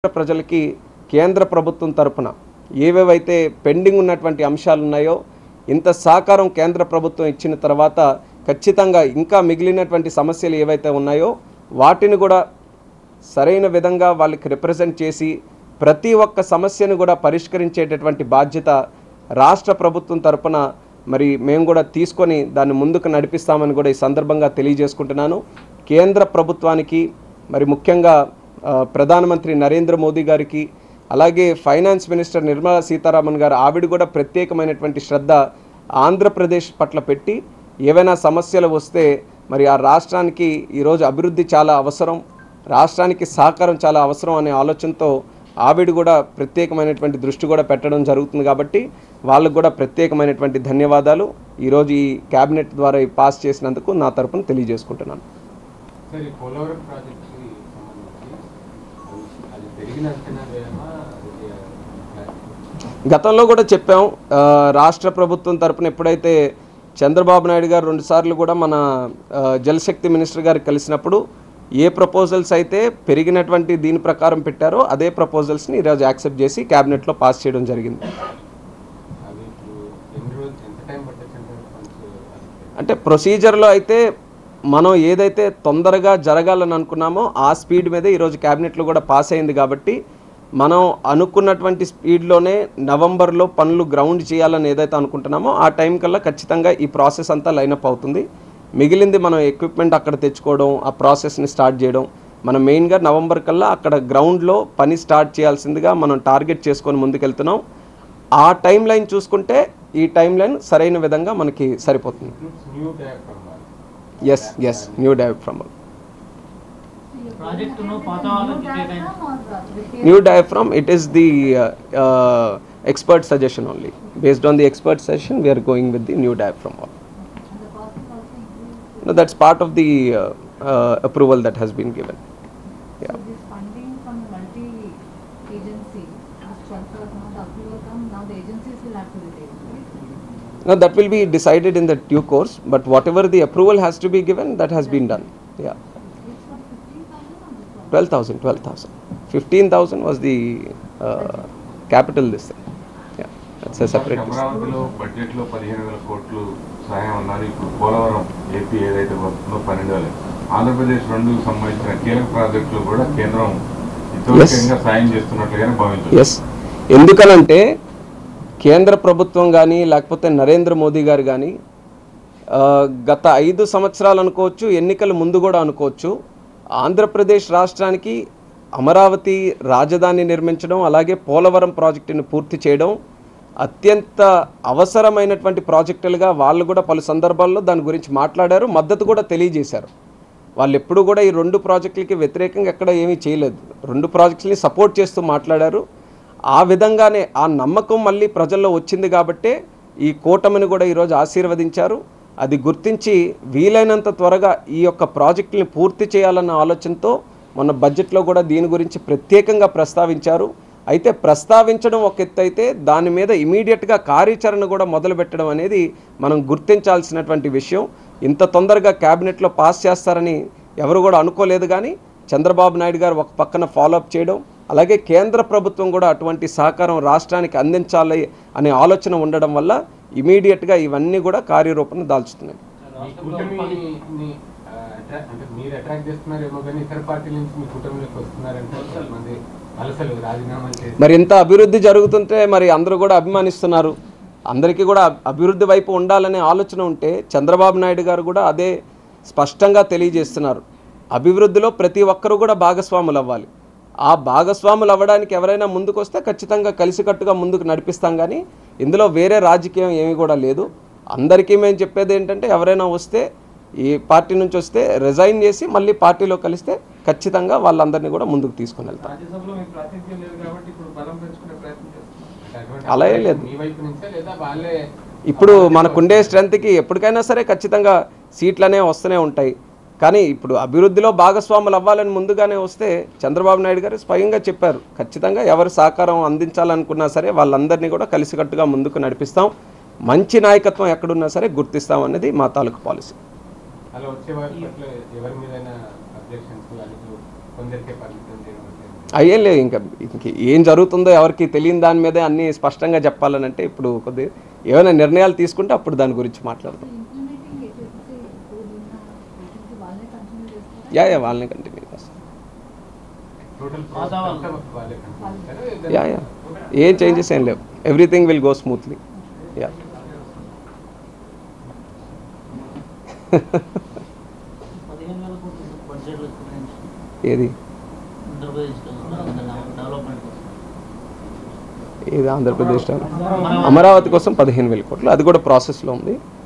ప్రజలకి కేంద్ర ప్రభుత్వం తరపున ఏవేవైతే పెండింగ్ ఉన్నటువంటి అంశాలు ఉన్నాయో ఇంత సహకారం కేంద్ర ప్రభుత్వం ఇచ్చిన తర్వాత ఖచ్చితంగా ఇంకా మిగిలినటువంటి సమస్యలు ఏవైతే ఉన్నాయో వాటిని కూడా సరైన విధంగా వాళ్ళకి రిప్రజెంట్ చేసి ప్రతి ఒక్క సమస్యను కూడా పరిష్కరించేటటువంటి బాధ్యత రాష్ట్ర ప్రభుత్వం తరపున మరి మేము కూడా తీసుకొని దాన్ని ముందుకు నడిపిస్తామని కూడా ఈ సందర్భంగా తెలియజేసుకుంటున్నాను. కేంద్ర ప్రభుత్వానికి మరి ముఖ్యంగా ప్రధానమంత్రి నరేంద్ర మోదీ గారికి అలాగే ఫైనాన్స్ మినిస్టర్ నిర్మలా సీతారామన్ గారు ఆవిడ కూడా ప్రత్యేకమైనటువంటి శ్రద్ధ ఆంధ్రప్రదేశ్ పట్ల పెట్టి ఏవైనా సమస్యలు వస్తే మరి ఆ రాష్ట్రానికి ఈరోజు అభివృద్ధి చాలా అవసరం, రాష్ట్రానికి సహకారం చాలా అవసరం అనే ఆలోచనతో ఆవిడ కూడా ప్రత్యేకమైనటువంటి దృష్టి కూడా పెట్టడం జరుగుతుంది. కాబట్టి వాళ్ళకు కూడా ప్రత్యేకమైనటువంటి ధన్యవాదాలు ఈరోజు ఈ క్యాబినెట్ ద్వారా పాస్ చేసినందుకు నా తరపున తెలియజేసుకుంటున్నాను. గతంలో కూడా చెప్పాం, రాష్ట్ర ప్రభుత్వం తరపున ఎప్పుడైతే చంద్రబాబు నాయుడు గారు 2 సార్లు కూడా మన జలశక్తి మినిస్టర్ గారికి కలిసినప్పుడు ఏ ప్రపోజల్స్ అయితే పెరిగినటువంటి దీని ప్రకారం పెట్టారో అదే ప్రపోజల్స్ని ఈరోజు యాక్సెప్ట్ చేసి క్యాబినెట్లో పాస్ చేయడం జరిగింది. అంటే ప్రొసీజర్లో అయితే మనం ఏదైతే తొందరగా జరగాలని అనుకున్నామో ఆ స్పీడ్ మీదే ఈరోజు క్యాబినెట్లో కూడా పాస్ అయింది. కాబట్టి మనం అనుకున్నటువంటి స్పీడ్లోనే నవంబర్లో పనులు గ్రౌండ్ చేయాలని ఏదైతే అనుకుంటున్నామో ఆ టైం కల్లా ఖచ్చితంగా ఈ ప్రాసెస్ అంతా లైనప్ అవుతుంది. మిగిలింది మనం ఎక్విప్మెంట్ అక్కడ తెచ్చుకోవడం, ఆ ప్రాసెస్ని స్టార్ట్ చేయడం. మనం మెయిన్గా నవంబర్ కల్లా అక్కడ గ్రౌండ్లో పని స్టార్ట్ చేయాల్సిందిగా మనం టార్గెట్ చేసుకొని ముందుకెళ్తున్నాం. ఆ టైం లైన్ చూసుకుంటే ఈ టైం లైన్ సరైన విధంగా మనకి సరిపోతుంది. yes new diaphragm. New diaphragm, it is the expert suggestion only. Based on the expert suggestion we are going with the new diaphragm. No, that's part of the approval that has been given. Yeah. So this funding from the multi-agency, the approval come, now the agencies will have to retain, right? No, that will be decided in the due course, but whatever the approval has to be given, that has been done. Yeah. It's for 15,000 or 12,000. 15,000 was the capital this thing. Yeah, that's a separate. అమరావతిలో బడ్జెట్లో 15,000 కోట్లు సహాయం అన్నారు. ఇప్పుడు Polavaram AP ఏదైతే వస్తుందో 12,000. ఆంధ్రప్రదేశ్ 2 సంబంధించిన కీలక ప్రాజెక్టులు కూడా కేంద్రం ఇతోధికంగా సాయం చేస్తున్నట్లుగానే భావించారు. ఎస్, ఎందుకనంటే కేంద్ర ప్రభుత్వం కానీ లేకపోతే నరేంద్ర మోదీ గారు కానీ గత 5 సంవత్సరాలు అనుకోవచ్చు, ఎన్నికల ముందు కూడా అనుకోవచ్చు, ఆంధ్రప్రదేశ్ రాష్ట్రానికి అమరావతి రాజధాని నిర్మించడం అలాగే పోలవరం ప్రాజెక్టును పూర్తి చేయడం అత్యంత అవసరమైనటువంటి ప్రాజెక్టులుగా వాళ్ళు కూడా పలు సందర్భాల్లో దాని గురించి మాట్లాడారు, మద్దతు కూడా తెలియజేశారు. వాళ్ళు ఎప్పుడు కూడా ఈ 2 ప్రాజెక్టులకి వ్యతిరేకంగా ఎక్కడ ఏమీ చేయలేదు, 2 ప్రాజెక్టులని సపోర్ట్ చేస్తూ మాట్లాడారు. ఆ విధంగానే ఆ నమ్మకం మళ్ళీ ప్రజల్లో వచ్చింది కాబట్టే ఈ కూటమిని కూడా ఈరోజు ఆశీర్వదించారు. అది గుర్తించి వీలైనంత త్వరగా ఈ యొక్క ప్రాజెక్టుని పూర్తి చేయాలన్న ఆలోచనతో మొన్న బడ్జెట్లో కూడా దీని గురించి ప్రత్యేకంగా ప్రస్తావించారు. అయితే ప్రస్తావించడం ఒక ఎత్తు అయితే దాని మీద ఇమీడియట్గా కార్యాచరణ కూడా మొదలుపెట్టడం అనేది మనం గుర్తించాల్సినటువంటి విషయం. ఇంత తొందరగా క్యాబినెట్లో పాస్ చేస్తారని ఎవరు కూడా అనుకోలేదు. కానీ చంద్రబాబు నాయుడు గారు ఒక పక్కన ఫాలోఅప్ చేయడం, అలాగే కేంద్ర ప్రభుత్వం కూడా అటువంటి సహకారం రాష్ట్రానికి అందించాలి అనే ఆలోచన ఉండడం వల్ల ఇమీడియట్గా ఇవన్నీ కూడా కార్యరూపణ దాల్చుతున్నాయి. మరి ఇంత అభివృద్ధి జరుగుతుంటే మరి అందరూ కూడా అభిమానిస్తున్నారు, అందరికీ కూడా అభివృద్ధి వైపు ఉండాలనే ఆలోచన ఉంటే చంద్రబాబు నాయుడు గారు కూడా అదే స్పష్టంగా తెలియజేస్తున్నారు. అభివృద్ధిలో ప్రతి ఒక్కరూ కూడా భాగస్వాములు అవ్వాలి. ఆ భాగస్వాములు అవ్వడానికి ఎవరైనా ముందుకు వస్తే ఖచ్చితంగా కలిసికట్టుగా ముందుకు నడిపిస్తాం. కానీ ఇందులో వేరే రాజకీయం ఏమీ కూడా లేదు. అందరికీ మేము చెప్పేది ఏంటంటే ఎవరైనా వస్తే ఈ పార్టీ నుంచి వస్తే రిజైన్ చేసి మళ్ళీ పార్టీలో కలిస్తే ఖచ్చితంగా వాళ్ళందరినీ కూడా ముందుకు తీసుకుని వెళ్తాం. అలా ఏం లేదు. ఇప్పుడు మనకుండే స్ట్రెంత్కి ఎప్పటికైనా సరే ఖచ్చితంగా సీట్లనే వస్తూనే ఉంటాయి. కానీ ఇప్పుడు అభివృద్ధిలో భాగస్వాములు అవ్వాలని ముందుగానే వస్తే చంద్రబాబు నాయుడు గారు స్వయంగా చెప్పారు, ఖచ్చితంగా ఎవరు సహకారం అందించాలనుకున్నా సరే వాళ్ళందరినీ కూడా కలిసికట్టుగా ముందుకు నడిపిస్తాం, మంచి నాయకత్వం ఎక్కడున్నా సరే గుర్తిస్తాం అనేది మా తాలూకు పాలసీ. అలా వచ్చే వారి పట్ల ఎవరి మీదైనా అబ్జెక్షన్స్ కొందరికే పరిమితం చేయడం అయ్యేం లేదు. ఇంక ఏం జరుగుతుందో ఎవరికి తెలియని దాని మీదే అన్నీ స్పష్టంగా చెప్పాలని అంటే ఇప్పుడు కొద్దిగా ఏమైనా నిర్ణయాలు తీసుకుంటే అప్పుడు దాని గురించి మాట్లాడదాం. ఇంప్లిమెంటింగ్ ఏజెన్సీ ఇప్పుడు ఉన్న ఏజెన్సీ వాళ్ళే కంటిన్యూ చేస్తారా? యా వాళ్ళని కంటిన్యూ చేస్తాం. యా ఏం చేంజెస్ ఏం లేవు. Everything will go smoothly. Yeah 15,000 కోట్లు బడ్జెట్లో ఏది డెవలప్మెంట్ కోసం ఏది ఆంధ్రప్రదేశ్ అమరావతి కోసం 15,000 కోట్లు, అది కూడా ప్రాసెస్లో ఉంది.